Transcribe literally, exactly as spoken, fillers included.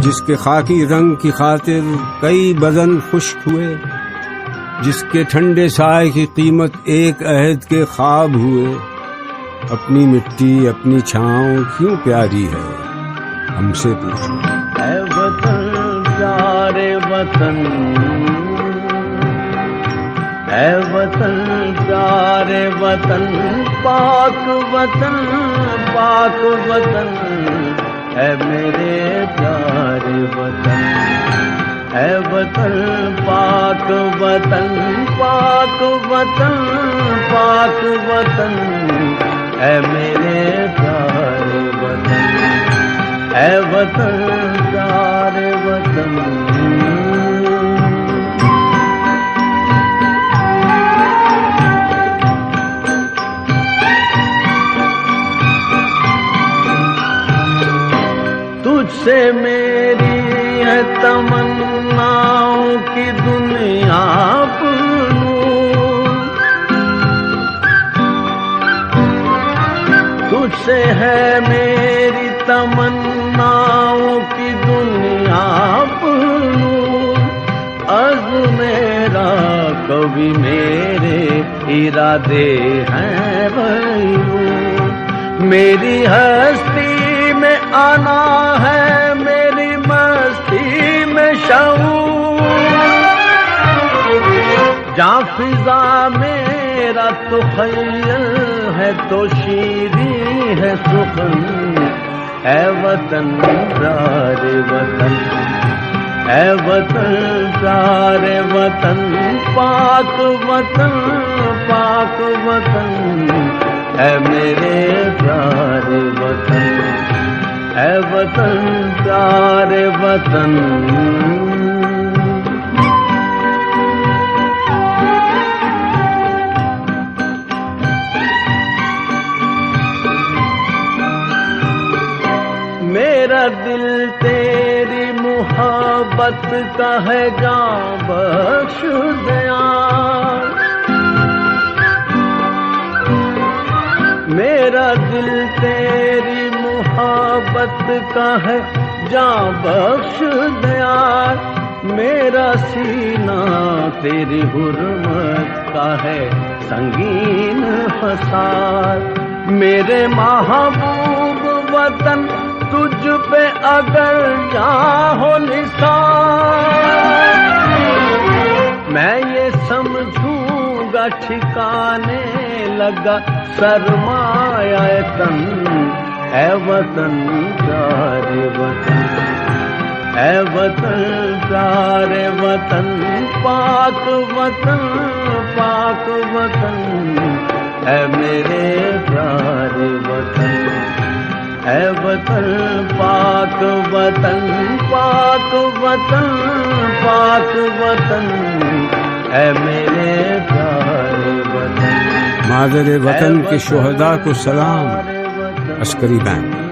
जिसके खाकी रंग की खातिर कई बदन खुश्क हुए, जिसके ठंडे साए की कीमत एक अहद के ख्वाब हुए। अपनी मिट्टी अपनी छाँव क्यों प्यारी है, हमसे पूछो। ऐ वतन प्यारे वतन, ऐ वतन प्यारे वतन, पाक वतन पाक वतन, ऐ मेरे प्यारे वतन। ऐ वतन पाक वतन पाक वतन पाक वतन, ऐ मेरे प्यारे वतन। ऐ वतन प्यारे वतन। तुझसे मेरी है तमन्नाओं की दुनिया पूरूं, तुझसे है मेरी तमन्नाओं की दुनिया पूरूं। अज़्म मेरा कभी मेरे इरादे हैं बयूं, मेरी हस्ती में आना है मेरी मस्ती में शऊर। जहाँ फिजा मेरा तो ख़य्यल है तो शीरी है सुखन। ऐ वतन प्यारे वतन, ऐ वतन प्यारे वतन, पाक वतन पाक वतन, ऐ मेरे प्यारे वतन। ऐ वतन प्यारे वतन। मेरा दिल तेरी मोहब्बत का है जान बख्श दया, मेरा दिल तेरी मोहब्बत का है जान बख्श दया। मेरा सीना तेरी हुर्मत का है संगीन फसाद। मेरे महबूब वतन तुझ पे अगर चाहो निसार, मैं ये समझूंगा ठिकाने लगा सरमाया तन। ऐ वतन प्यारे वतन, ऐ वतन प्यारे वतन, पाक वतन पाक वतन, ऐ मेरे प्यारे वतन। ऐ वतन पाक वतन पाक वतन पाक वतन, ऐ मेरे प्यारे वतन। मादर वतन के शुहदा को सलाम। अस्करी बैंड।